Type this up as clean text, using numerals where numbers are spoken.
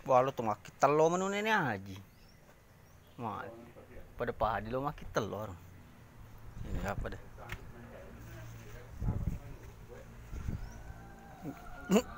Walau tu maki telur menu ni haji. Mak pada padi lo maki telur. Ini apa dah?